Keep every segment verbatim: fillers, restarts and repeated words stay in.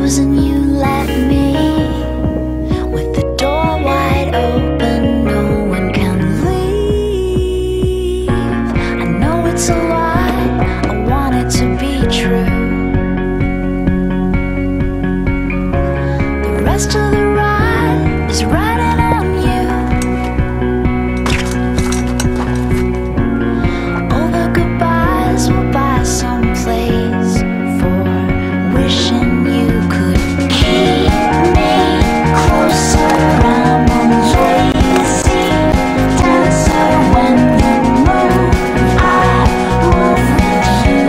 close and you let me, with the door wide open, no one can leave. I know it's a lie, I want it to be true. The rest of the ride is riding on you. Over goodbyes, we'll buy some place for wishing you could keep me closer. I'm a lazy dancer. When you move, I move with you.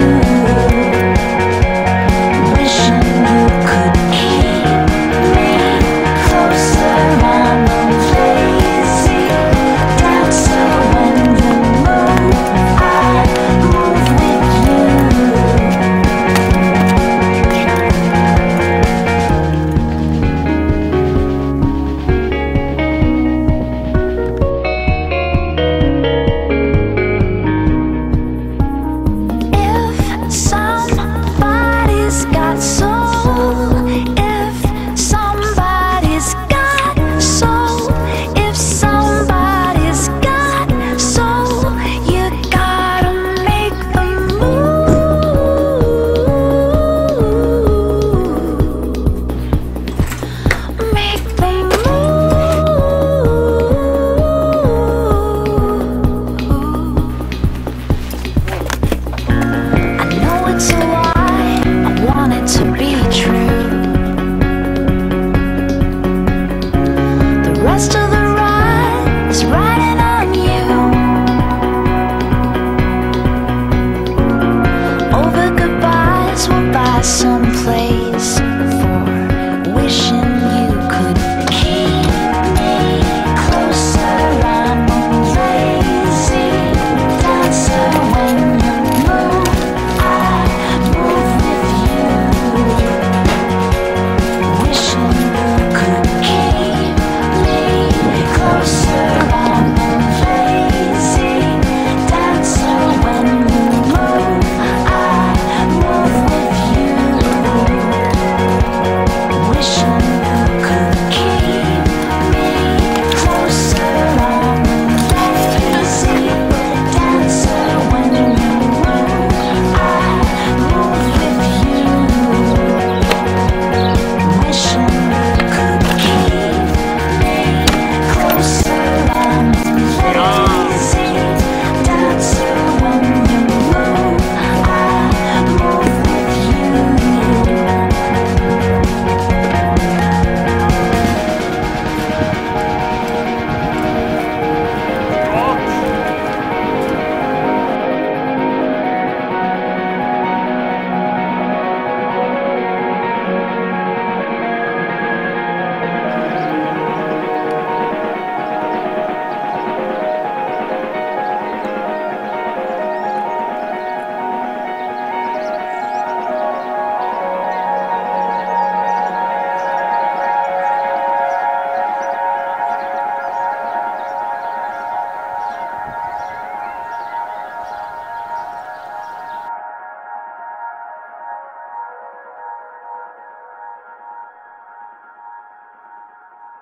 Wishing you could keep me closer. I'm a lazy dancer. When you move, I move with you. If somebody's got soul, if somebody's got soul, if somebody's got soul, you gotta make the move. Make the move. I know it's a lie, I want it to be true. The rest of the ride is riding on you. Over goodbyes, we'll buy some place for wishing you could keep me closer. I'm a lazy dancer. When you move, I move with you. Wishing you could keep me closer. I'm a lazy dancer. When you move, I move with you. Wishing you could keep me closer. I'm a lazy dancer. When you move, I move with you. Wishing you could keep me closer. I'm a lazy dancer. When you move, I move with you.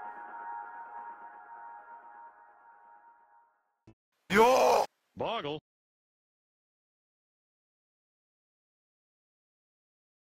Boggle.